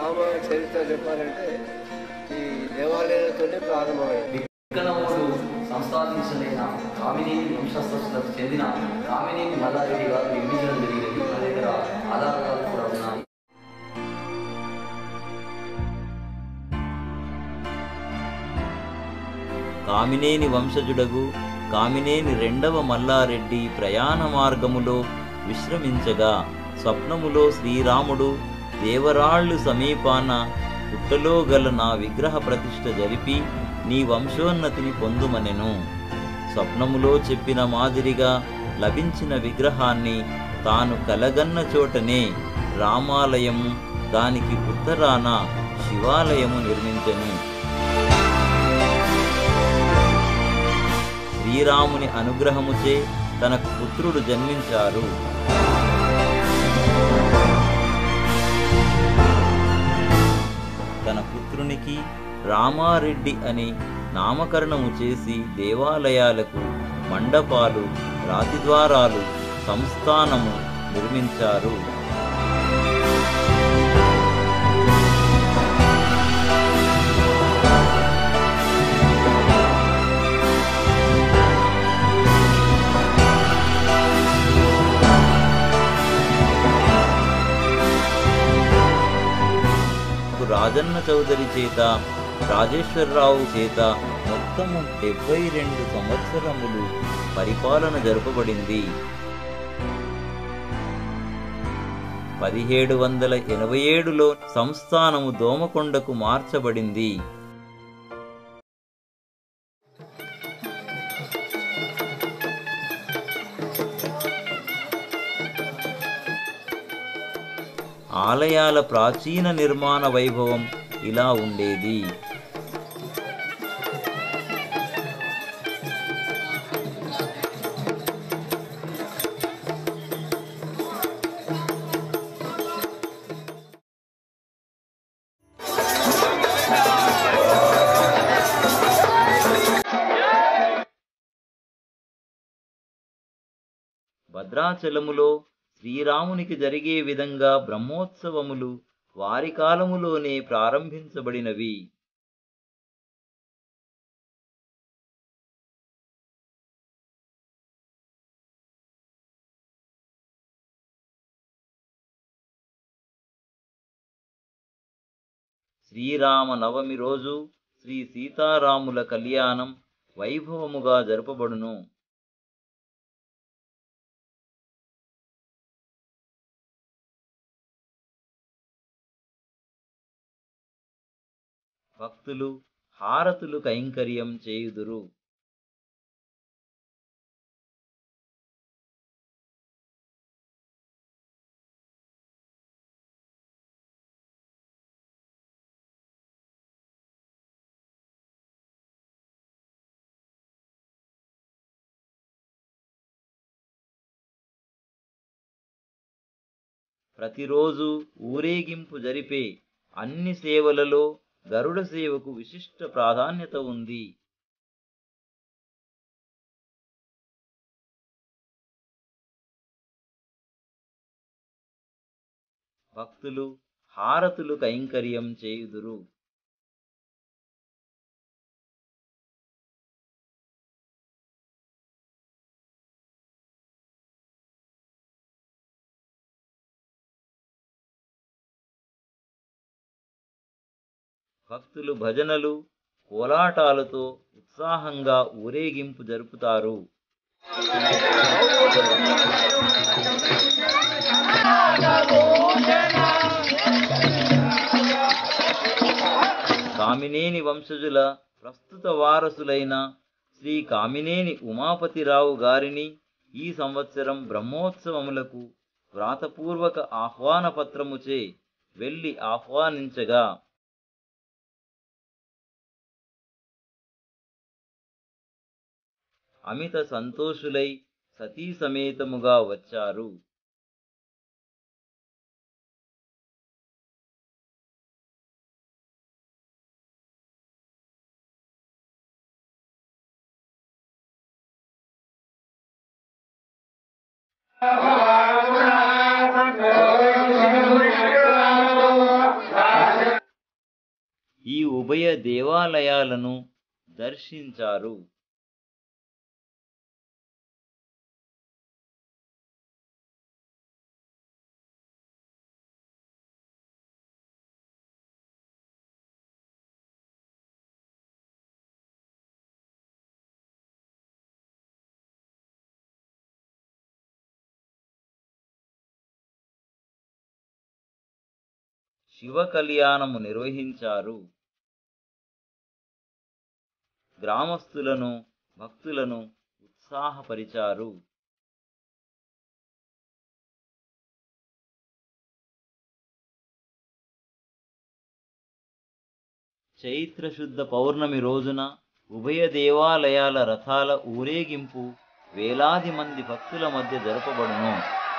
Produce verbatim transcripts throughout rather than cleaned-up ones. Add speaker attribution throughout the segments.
Speaker 1: రామ చరిత్ర చెప్పాలంటే ఈ దేవాలయాలతోనే ప్రారంభమైంది.
Speaker 2: విక్రమముడు సంస్థాపించిన కామినేని వంశస్థులకు చెందిన కామినేని మల్లారెడ్డి గారు నిర్మించడం జరిగింది. మన దగ్గర ఆధారాలు కూడా ఉన్నాయి.
Speaker 3: కామినేని వంశజుడగు కామినేని రెండవ మల్లారెడ్డి ప్రయాణ మార్గములో విశ్రమించగా స్వప్నములో శ్రీరాముడు దేవరాళ్ళు సమీపాన పుట్టలో గల నా విగ్రహ ప్రతిష్ఠ జరిపి నీ వంశోన్నతిని పొందుమనెను. స్వప్నములో చెప్పిన మాదిరిగా లభించిన విగ్రహాన్ని తాను కలగన్న చోటనే రామాలయము, దానికి ఉత్తరాన శివాలయము నిర్మించెను. శ్రీరాముని అనుగ్రహముచే తనకు పుత్రుడు జన్మించారు. తన పుత్రునికి రామారెడ్డి అని నామకరణము చేసి దేవాలయాలకు మండపాలు, రాతిద్వారాలు, సంస్థానము నిర్మించారు. రాజన్న చౌదరి చేత, రాజేశ్వరరావు చేత మొత్తము డెబ్బై రెండు సంవత్సరములు పరిపాలన జరపబడింది. పదిహేడు వందల ఎనభై ఏడులో సంస్థానము దోమకొండకు మార్చబడింది. ఆలయాల ప్రాచీన నిర్మాణ వైభవం ఇలా ఉండేది. భద్రాచలములో శ్రీరామునికి జరిగే విధంగా బ్రహ్మోత్సవములు వారి కాలములోనే ప్రారంభించబడినవి. శ్రీరామ నవమి రోజు శ్రీ సీతారాముల కళ్యాణం వైభవముగా జరుపబడును. భక్తులు హారతులు కైంకర్యం చేయుదురు. ప్రతిరోజు ఊరేగింపు జరిపే అన్ని సేవలలో గరుడ సేవకు విశిష్ట ప్రాధాన్యత ఉంది. భక్తులు హారతులు కైంకర్యం చేయుదురు. భక్తులు భజనలు, కోలాటాలతో ఉత్సాహంగా ఊరేగింపు జరుపుతారు. కామినేని వంశజుల ప్రస్తుత వారసులైన శ్రీ కామినేని ఉమాపతిరావు గారిని ఈ సంవత్సరం బ్రహ్మోత్సవములకు వ్రాతపూర్వక ఆహ్వాన పత్రముచే వెళ్లి ఆహ్వానించగా అమిత సంతోషులై సతీ సమేతముగా వచ్చారు.
Speaker 4: Thank you.
Speaker 3: ఉభయ దేవాలయాలను దర్శించారు. శివ కళ్యాణము నిర్వహించారు. గ్రామస్తులను భక్తులను ఉత్సాహపరిచారు. చైత్రశుద్ధ పౌర్ణమి రోజున ఉభయ దేవాలయాల రథాల ఊరేగింపు వేలాది మంది భక్తుల మధ్య జరపబడును.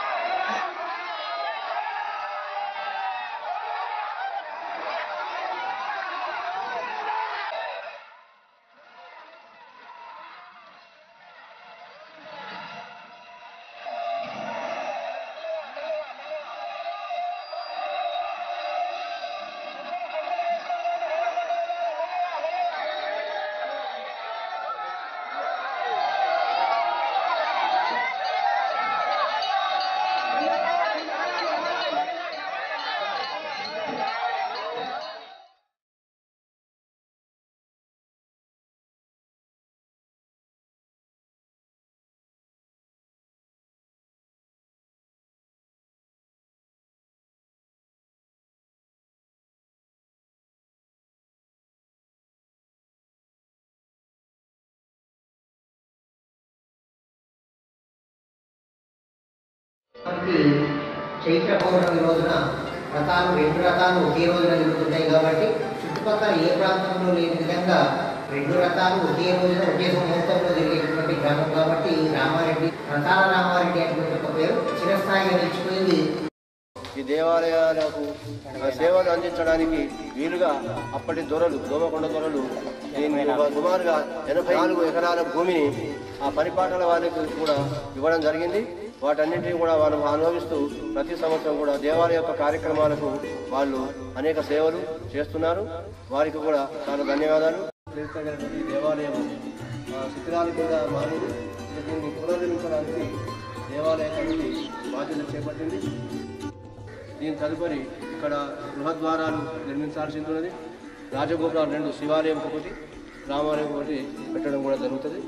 Speaker 4: మనకి చైత్ర పౌర్ణమి రోజున రథాలు రెండు రథాలు ఒకే రోజున జరుగుతుంటాయి కాబట్టి చుట్టుపక్కల ఏ ప్రాంతంలో లేని విధంగా రెండు రథాలు ఒకే రోజున ఒకే ముహూర్తంలో జరిగేటువంటి గ్రామం కాబట్టి రామారెడ్డి రథాల రామారెడ్డి అనేటువంటి ఒక పేరు చిరస్థాయిగా నిలిచిపోయింది.
Speaker 1: ఈ దేవాలయాలకు సేవలు అందించడానికి వీలుగా అప్పటి దొరలు దోమకొండ దొరలు దీన్ని సుమారుగా ఎనభై నాలుగు ఎకరాల భూమిని ఆ పరిపాలన వారికి కూడా ఇవ్వడం జరిగింది. వాటన్నింటినీ కూడా వాళ్ళు అనుభవిస్తూ ప్రతి సంవత్సరం కూడా దేవాలయ యొక్క కార్యక్రమాలకు వాళ్ళు అనేక సేవలు చేస్తున్నారు. వారికి కూడా చాలా ధన్యవాదాలు. ఈ దేవాలయం శిథిలాల కింద మారి దీన్ని పునర్నిర్మించడానికి దేవాలయ కమిటీ బాధ్యత చేపట్టింది. దీని తదుపరి ఇక్కడ గృహద్వారాలు నిర్మించాల్సి ఉన్నది. రాజగోపురాలు రెండు, శివాలయం ఒకటి రామాలయం ఒకటి పెట్టడం కూడా జరుగుతుంది.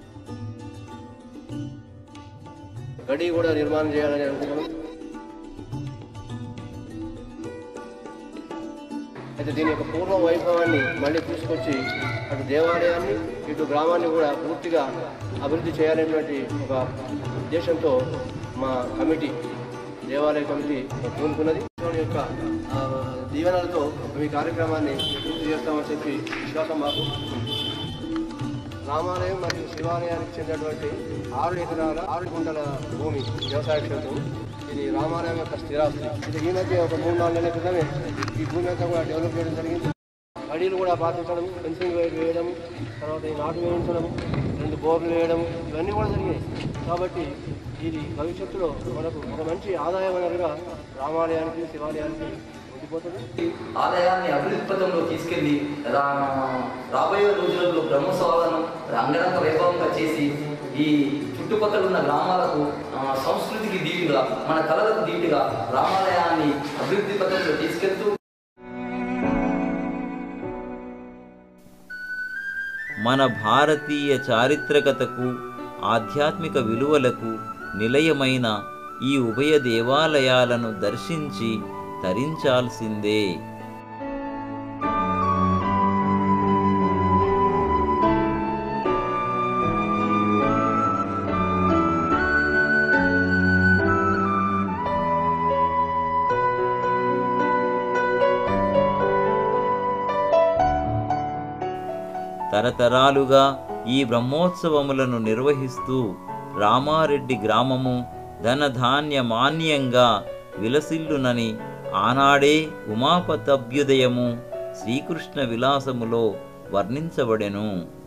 Speaker 1: గడి కూడా నిర్మాణం చేయాలని అనుకుంటున్నాం. అయితే దీని యొక్క పూర్వ వైభవాన్ని మళ్ళీ తీసుకొచ్చి అటు దేవాలయాన్ని ఇటు గ్రామాన్ని కూడా పూర్తిగా అభివృద్ధి చేయాలనేటువంటి ఒక ఉద్దేశంతో మా కమిటీ దేవాలయ కమిటీ కోరుకున్నది. యొక్క దీవెనలతో ఈ కార్యక్రమాన్ని పూర్తి చేస్తామని చెప్పి విశ్వాసం మాకు. రామాలయం మరియు శివాలయానికి చెందినటువంటి ఆరు ఎకరాల ఆరు గుంటల భూమి వ్యవసాయ క్షేత్రం. ఇది రామాలయం యొక్క స్థిరాస్తి. ఇది ఈ మధ్య ఒక మూడు నాలుగు నెలల క్రితమే ఈ భూమి అంతా కూడా డెవలప్ చేయడం జరిగింది. గడిలు కూడా పాటించడం, ఫెన్సింగ్ వేయడం, తర్వాత ఈ నాటు వేయించడం, రెండు బోర్లు వేయడం, ఇవన్నీ కూడా జరిగాయి. కాబట్టి ఇది భవిష్యత్తులో మనకు ఒక మంచి ఆదాయ వనరుగా రామాలయానికి శివాలయానికి ఉండిపోతుంది.
Speaker 2: ఆలయాన్ని అభివృద్ధి పథంలో తీసుకెళ్లి రాబోయే రోజులలో బ్రహ్మోత్సవాలను అంగరంగ వైభవంగా చేసి ఈ చుట్టుపక్కల ఉన్న గ్రామాలకు సంస్కృతికి దీటుగా మన కళలకు దీటుగా రామాలయాన్ని అభివృద్ధి పథంలో తీసుకెళ్తూ
Speaker 3: మన భారతీయ చారిత్రకతకు ఆధ్యాత్మిక విలువలకు నిలయమైన ఈ ఉభయ దేవాలయాలను దర్శించి తరించాల్సిందే. తరతరాలుగా ఈ బ్రహ్మోత్సవములను నిర్వహిస్తూ రామారెడ్డి గ్రామము ధనధాన్యమాన్యంగా విలసిల్లునని ఆనాడే ఉమాపతభ్యుదయము శ్రీకృష్ణ విలాసములో వర్ణించబడెను.